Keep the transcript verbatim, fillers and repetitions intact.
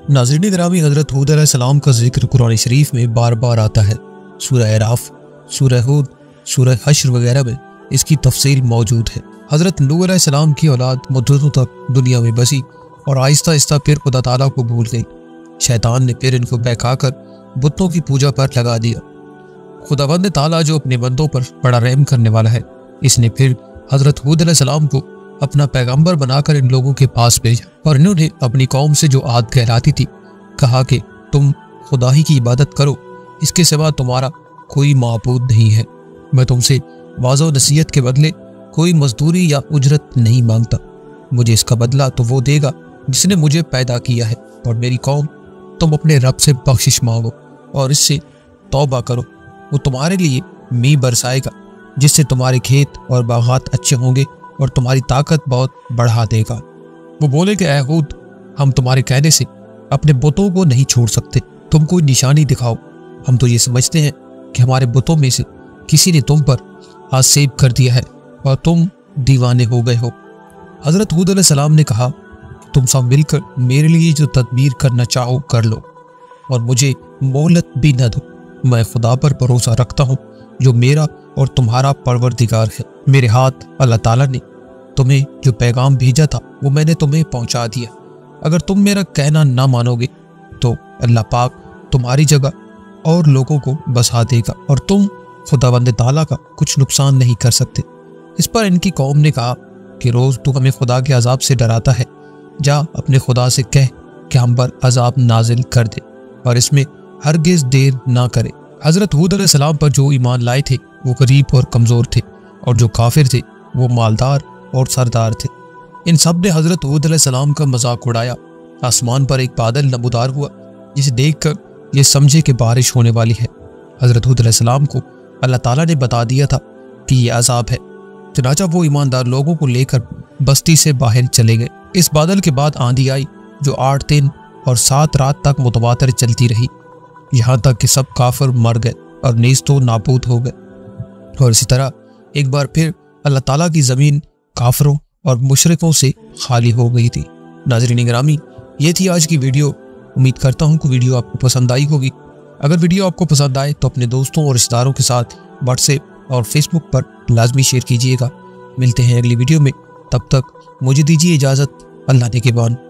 नाज़रीन ग्रामी, हज़रत हूद अलैहिस्सलाम का जिक्र कुरान शरीफ में बार बार आता है। सूरह अराफ, सूरह हूद, सूरह हश्र वगैरह में इसकी तफसील मौजूद है। हज़रत नूह अलैहिस्सलाम की औलाद मुद्दतों तक दुनिया में बसी और आहिस्ता आहिस्ता फिर खुदा ताला को भूल गई। शैतान ने फिर इनको बहकाकर बुतों की पूजा पर लगा दिया। खुदावंद ताला जो अपने बंदों पर बड़ा रहम करने वाला है, इसने फिर हज़रत हूद अलैहिस्सलाम को अपना पैगंबर बनाकर इन लोगों के पास भेजा और इन्होंने अपनी कौम से जो आद कहलाती थी कहा कि तुम खुदा ही की इबादत करो, इसके सिवा तुम्हारा कोई माबूद नहीं है। मैं तुमसे वाज़ व नसीहत के बदले कोई मजदूरी या उजरत नहीं मांगता। मुझे इसका बदला तो वो देगा जिसने मुझे पैदा किया है। और मेरी कौम, तुम अपने रब से बख्शिश मांगो और इससे तौबा करो, वो तुम्हारे लिए मींह बरसाएगा जिससे तुम्हारे खेत और बागात अच्छे होंगे और तुम्हारी ताकत बहुत बढ़ा देगा। वो बोले कि ऐ हूद, हम तुम्हारे कहने से अपने बुतों को नहीं छोड़ सकते, तुम कोई निशानी दिखाओ। हम तो ये समझते हैं कि हमारे बुतों में से किसी ने तुम पर हाथ सेब कर दिया है और तुम दीवाने हो गए हो। हज़रत हूद अलैहिस्सलाम ने कहा, तुम सब मिलकर मेरे लिए जो तदबीर करना चाहो कर लो और मुझे मोहलत भी न दो। मैं खुदा पर भरोसा रखता हूँ जो मेरा और तुम्हारा परवरदिगार है। मेरे हाथ अल्लाह ताला ने तुम्हें जो पैगाम भेजा था वो मैंने तुम्हें पहुंचा दिया। अगर तुम मेरा कहना ना मानोगे तो अल्लाह पाक तुम्हारी जगह और लोगों को बसा देगा और तुम खुदावंद ताला का कुछ नुकसान नहीं कर सकते। इस पर इनकी कौम ने कहा कि रोज़ तू हमें खुदा के अजाब से डराता है, जा अपने खुदा से कह कि हम पर अजाब नाजिल कर दे और इसमें हरगिज़ देर ना करे। हज़रत हूद अलैहिस्सलाम पर जो ईमान लाए थे वो गरीब और कमज़ोर थे और जो काफिर थे वो मालदार और सरदार थे। इन सब ने हज़रत हूद अलैहिस्सलाम का मजाक उड़ाया। आसमान पर एक बादल नमूदार हुआ जिसे देखकर ये समझे कि बारिश होने वाली है। हज़रत हूद अलैहिस्सलाम को अल्लाह ताला ने बता दिया था कि ये अजाब है। चनाचा वो ईमानदार लोगों को लेकर बस्ती से बाहर चले गए। इस बादल के बाद आंधी आई जो आठ दिन और सात रात तक मुतवातिर चलती रही, यहाँ तक कि सब काफिर मर गए और नीज तो नाबूद हो गए। और इसी तरह एक बार फिर अल्लाह ताला की ज़मीन काफिरों और मुशरिकों से खाली हो गई थी। नाज़रीन गिरामी, ये थी आज की वीडियो। उम्मीद करता हूँ कि वीडियो आपको पसंद आई होगी। अगर वीडियो आपको पसंद आए तो अपने दोस्तों और रिश्तेदारों के साथ व्हाट्सएप और फेसबुक पर लाजमी शेयर कीजिएगा। मिलते हैं अगली वीडियो में, तब तक मुझे दीजिए इजाज़त। अल्लाह ने के बान।